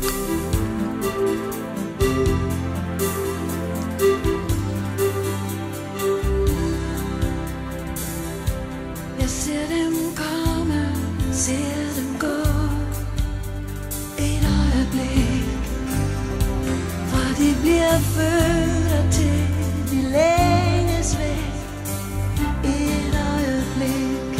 Jeg ser dem komme, ser dem gå. Et øjeblik, fra de bliver født og til de længes væk. Et øjeblik,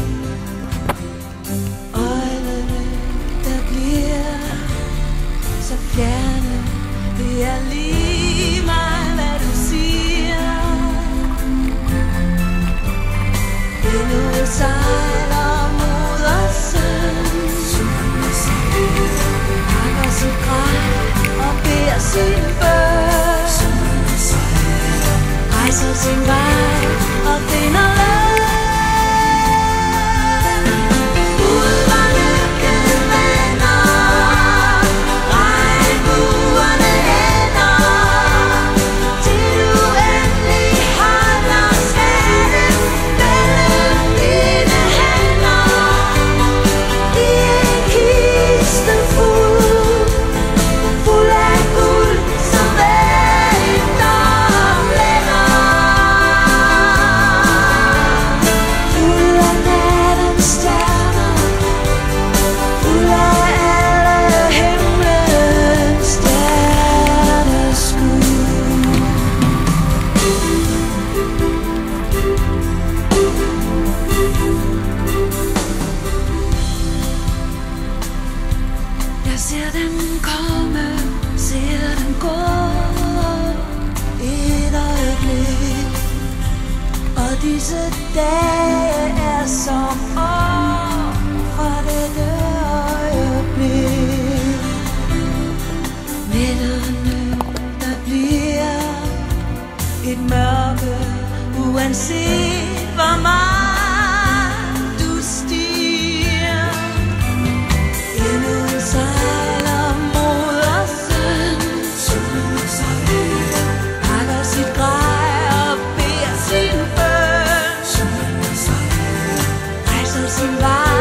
øjnene der bliver så fjerne. Det er lige meget hvad du siger. Endnu sejler mod os søn, pakker sit grej og beder sin bøn, rejser sin vej og finder løn. Ud hvor lykken vender, regnbuerne ender, til du endelig holder skatten mellem dine hænder. I en kiste fuld af guld, som venter om lænder. Fuld af nattens stjerner, fuld af alle himlens stjerneskud. Jeg ser dem komme, ser dem gå. Et øjeblik, og disse dage er som år fra dette øjeblik. Nætterne, der bliver et mørke, uanset hvor meget du stiger. Endnu sejler mod os søn, pakker sit grej og beder sin bøn, rejser sin vej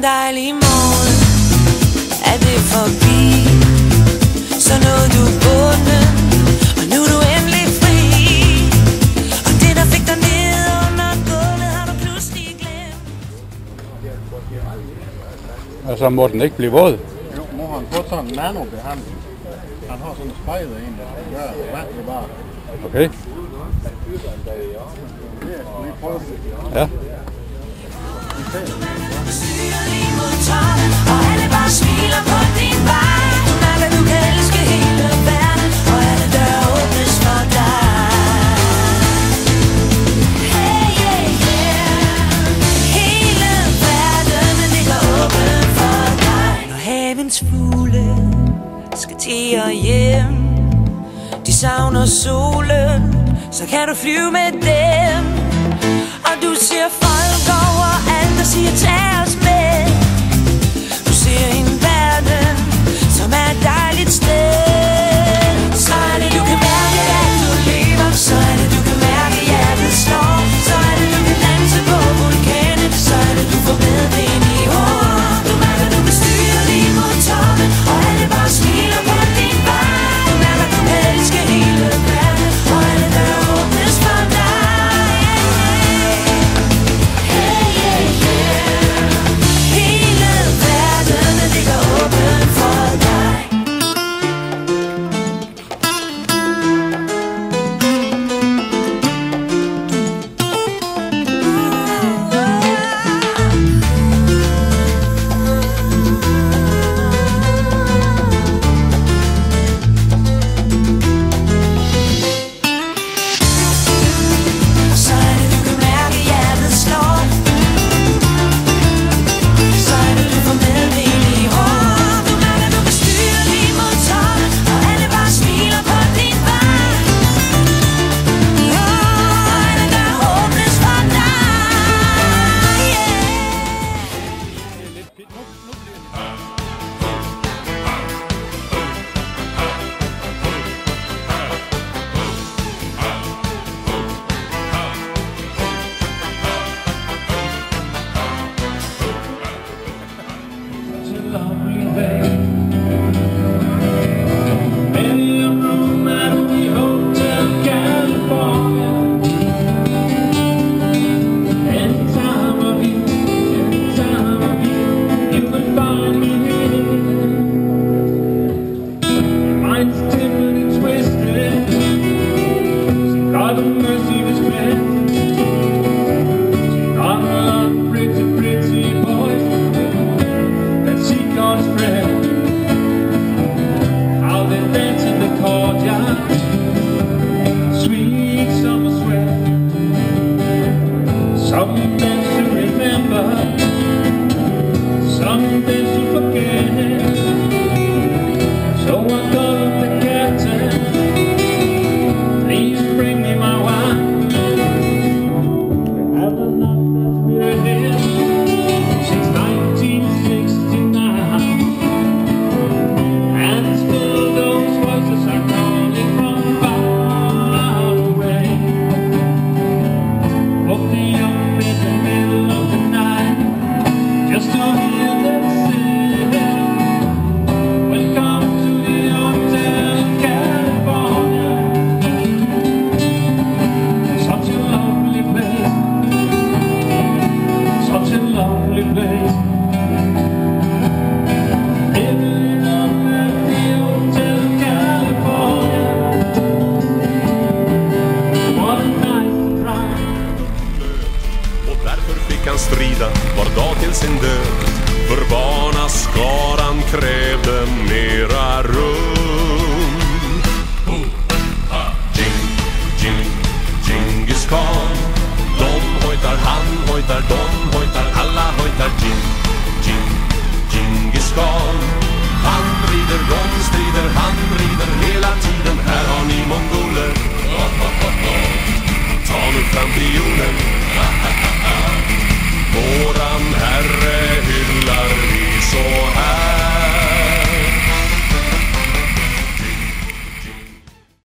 dejlig morgen er det forbi. Så nåede du bunden, og nu er du endelig fri. Og det der fik dig ned under gulvet har du pludselig glemt. Og så må den ikke blive våd. Jo, må han få sådan en nanobehandling. Han har sådan en spejder ind, der skal gøre det vandet bare. Okay. Ja. Styrer lige mod toppen, og alle bare smiler på din vej. Du mærker, du kan elske hele verden, og alle døre åbnes for dig. Hey, yeah, yeah. Hele verden ligger åben for dig. Når havens fugle skal til og hjem, de savner solen, så kan du flyve med dem. Og du ser folk overalt, der siger tag os med. Du ser en verden, som er et dejligt sted. Så er det du kan mærke, at du lever. Så er det du kan mærke, at hjertet slår. Så er det du kan danse på vulkanen. Så er det du får medvind i håret. Du mærker, du kan styre lige mod toppen, og alle bare smiler på din vej. Du mærker, du kan elske hele verden, og alle døre åbnes for dig. Strida var dag till sin död, för barnaskaran krävde mera rum. Djingis Khan, de hojtar, han hojtar, de hojtar, alla hojtar. Djingis Khan, han rider, de strider, han rider hela tiden. Här har ni mongoler.